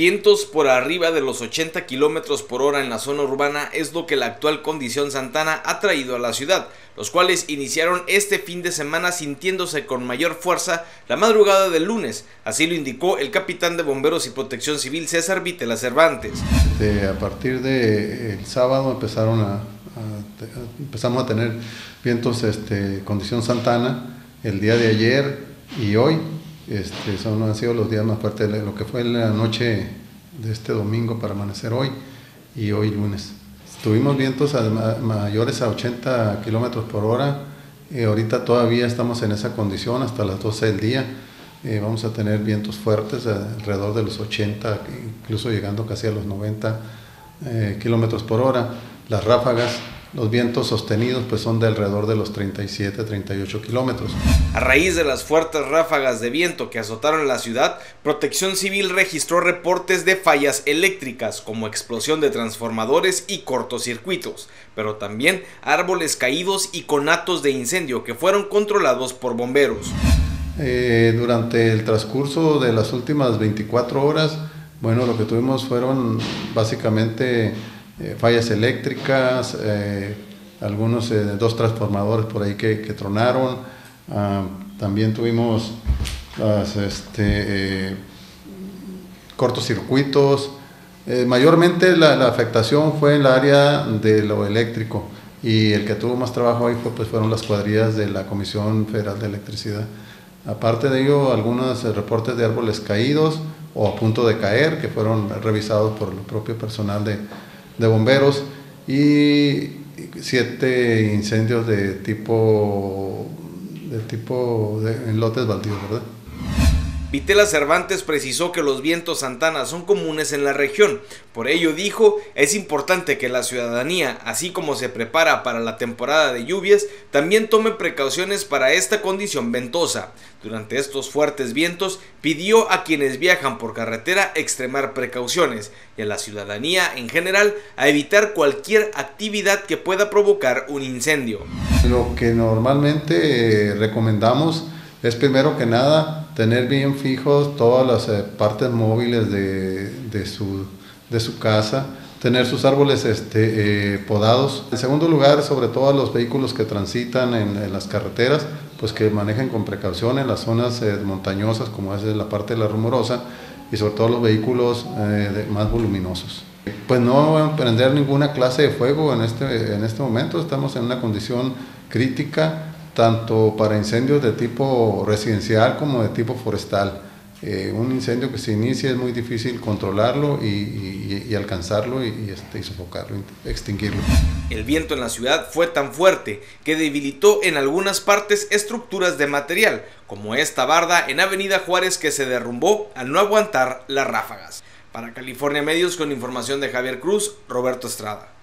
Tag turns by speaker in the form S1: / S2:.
S1: Vientos por arriba de los 80 kilómetros por hora en la zona urbana es lo que la actual condición Santana ha traído a la ciudad, los cuales iniciaron este fin de semana sintiéndose con mayor fuerza la madrugada del lunes. Así lo indicó el capitán de Bomberos y Protección Civil César Vitela Cervantes.
S2: A partir del sábado empezamos a tener vientos condición Santana. El día de ayer y hoy han sido los días más fuertes, lo que fue la noche de este domingo para amanecer hoy y hoy lunes. Tuvimos vientos mayores a 80 kilómetros por hora. Ahorita todavía estamos en esa condición hasta las 12 del día. Vamos a tener vientos fuertes alrededor de los 80, incluso llegando casi a los 90 kilómetros por hora. Las ráfagas, los vientos sostenidos son de alrededor de los 37, 38 kilómetros.
S1: A raíz de las fuertes ráfagas de viento que azotaron la ciudad, Protección Civil registró reportes de fallas eléctricas como explosión de transformadores y cortocircuitos, pero también árboles caídos y conatos de incendio que fueron controlados por bomberos.
S2: Durante el transcurso de las últimas 24 horas, lo que tuvimos fueron básicamente fallas eléctricas, algunos 2 transformadores por ahí que tronaron. También tuvimos cortocircuitos. Mayormente la afectación fue en el área de lo eléctrico, y el que tuvo más trabajo ahí fueron las cuadrillas de la Comisión Federal de Electricidad. Aparte de ello, algunos reportes de árboles caídos o a punto de caer que fueron revisados por el propio personal de bomberos, y 7 incendios en lotes baldíos, ¿verdad?
S1: Vitela Cervantes precisó que los vientos Santana son comunes en la región. Por ello dijo, es importante que la ciudadanía, así como se prepara para la temporada de lluvias, también tome precauciones para esta condición ventosa. Durante estos fuertes vientos, pidió a quienes viajan por carretera extremar precauciones y a la ciudadanía en general a evitar cualquier actividad que pueda provocar un incendio.
S2: Lo que normalmente recomendamos es, primero que nada, tener bien fijos todas las partes móviles de su casa, tener sus árboles podados. En segundo lugar, sobre todo a los vehículos que transitan en las carreteras, que manejen con precaución en las zonas montañosas, como es la parte de la Rumorosa, y sobre todo los vehículos más voluminosos. No emprender ninguna clase de fuego en este momento. Estamos en una condición crítica, tanto para incendios de tipo residencial como de tipo forestal. Un incendio que se inicia es muy difícil controlarlo y alcanzarlo y sofocarlo, extinguirlo.
S1: El viento en la ciudad fue tan fuerte que debilitó en algunas partes estructuras de material, como esta barda en Avenida Juárez que se derrumbó al no aguantar las ráfagas. Para California Medios, con información de Javier Cruz, Roberto Estrada.